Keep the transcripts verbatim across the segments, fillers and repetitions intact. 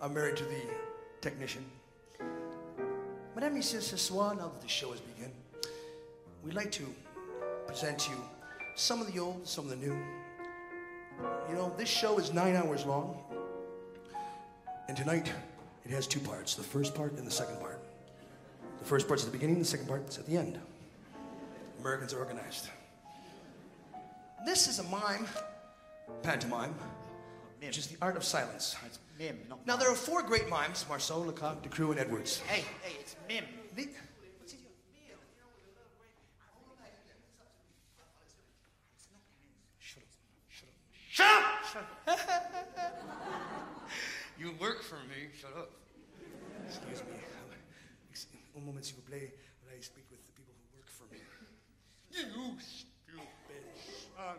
I'm married to the technician. Madame, Messieurs, ce soir, now that the show has begun, we'd like to present you some of the old, some of the new. You know, this show is nine hours long, and tonight it has two parts, the first part and the second part. The first part's at the beginning, the second part's at the end. Americans are organized. This is a mime, pantomime, Mime. which is the art of silence. It's mime, not Now, mime. there are four great mimes, Marceau, Lecoq, Decroux, and Edwards. Hey, hey, it's mime. The, Shut up! You work for me, shut up. Excuse me. Un moment, s'il vous plaît, when I speak with the people who work for me. You stupid son.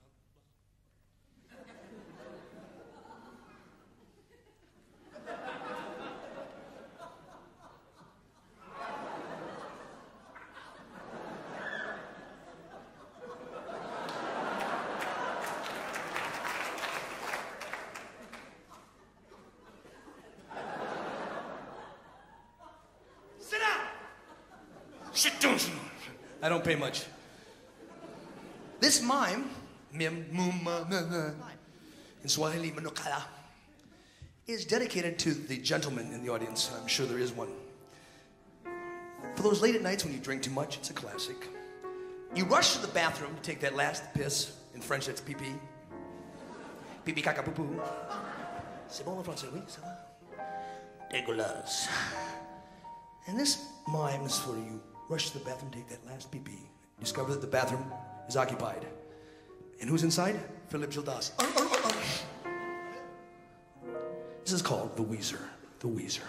Sit down. I don't pay much. This mime, mim, mum, ma, ma, ma, in Swahili, manukala, is dedicated to the gentleman in the audience. I'm sure there is one. For those late at nights when you drink too much, it's a classic. You rush to the bathroom to take that last piss. In French, that's pee-pee. Pee-pee, caca, poo-poo. C'est bon en français, oui, ça va? Dégueulasse. And this mime is for you. Rush to the bathroom, take that last pee-pee. Discover that the bathroom is occupied. And who's inside? Philippe Gildas. Uh, uh, uh, uh. This is called the Weezer. The Weezer.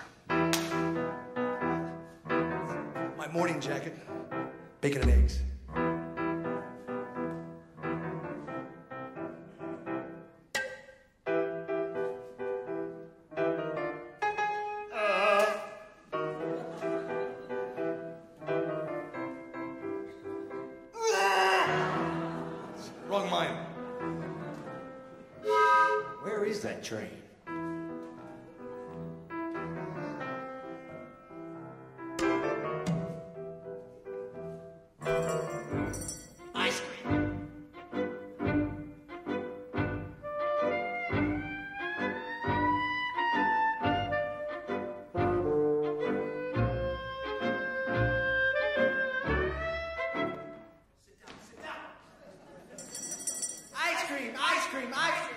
My morning jacket, bacon and eggs. Wrong mime. Where is that train? Ice cream. Ice cream, ice cream, ice cream.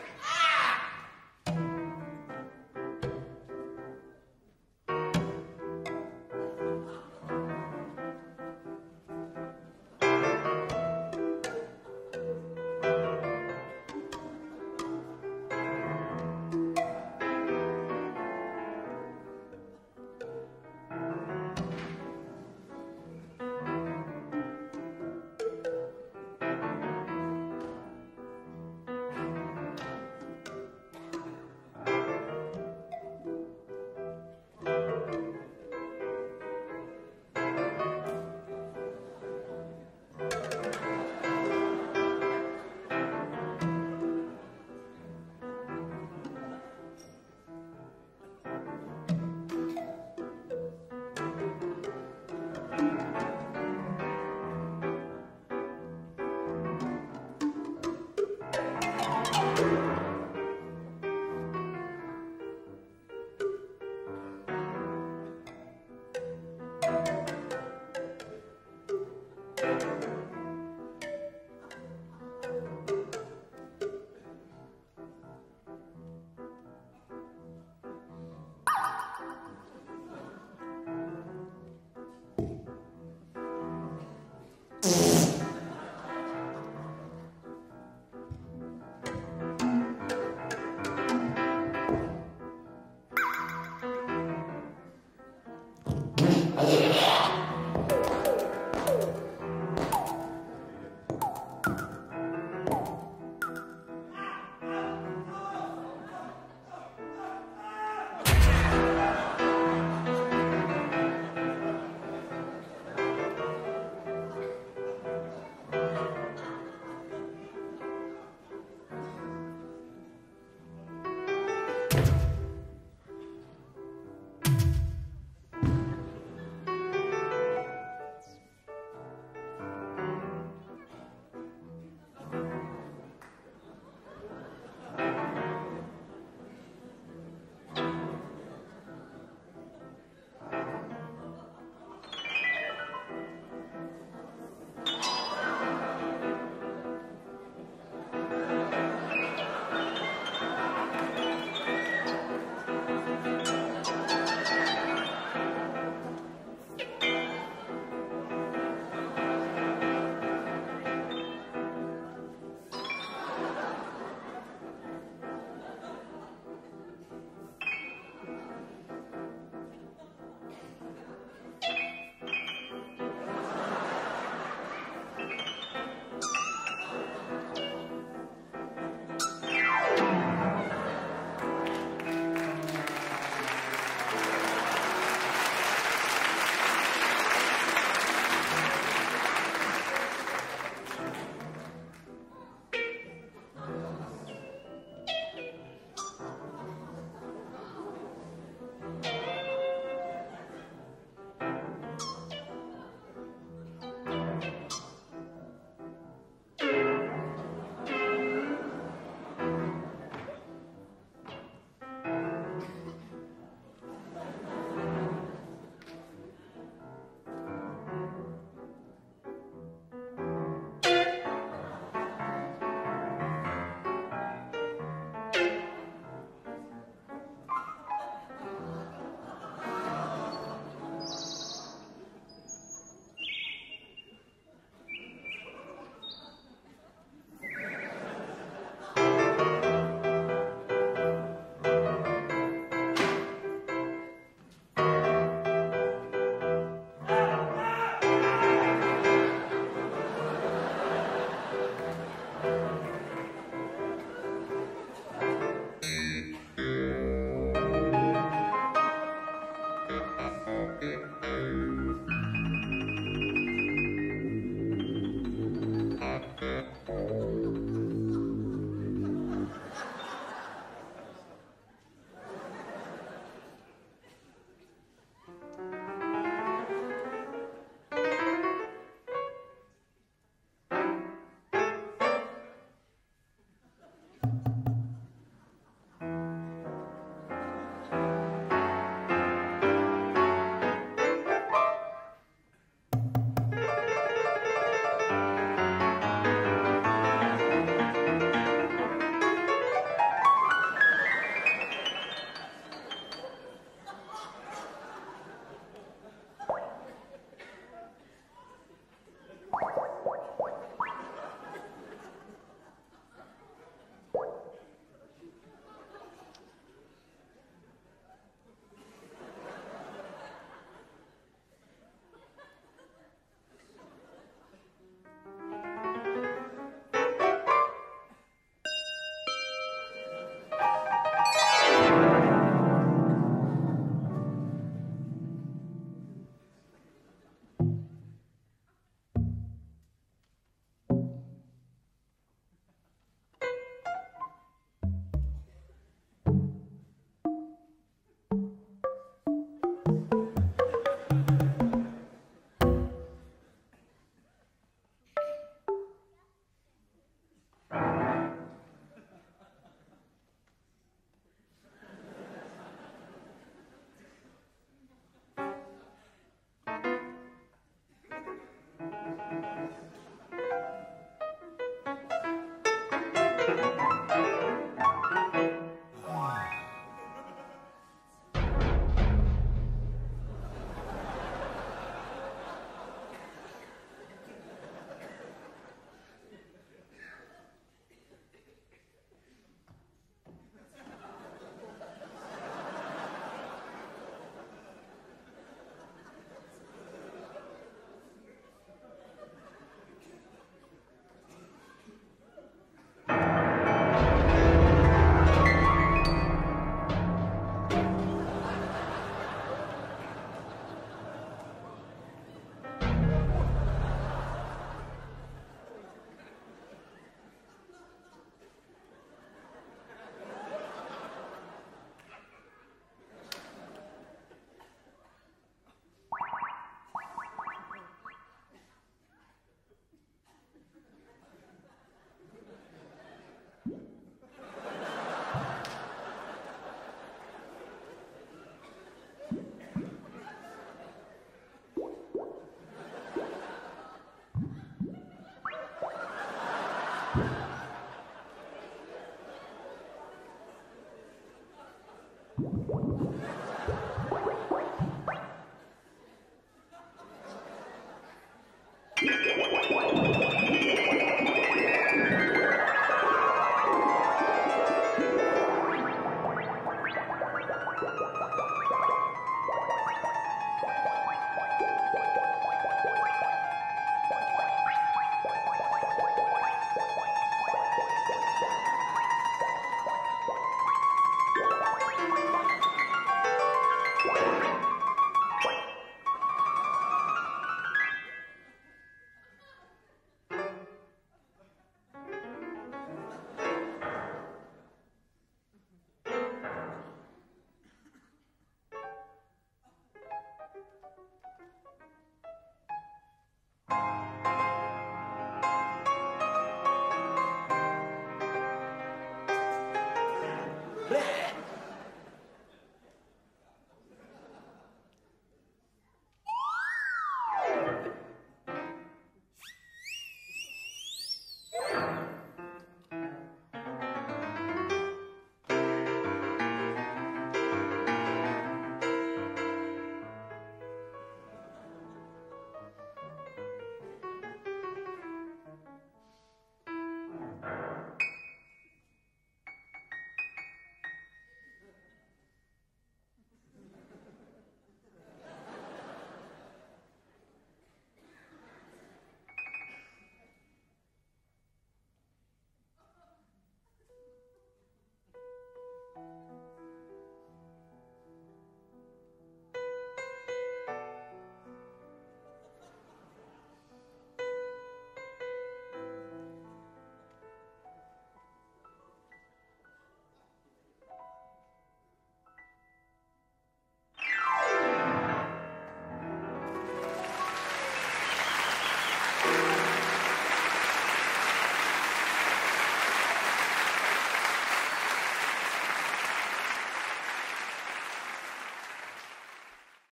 Bleh.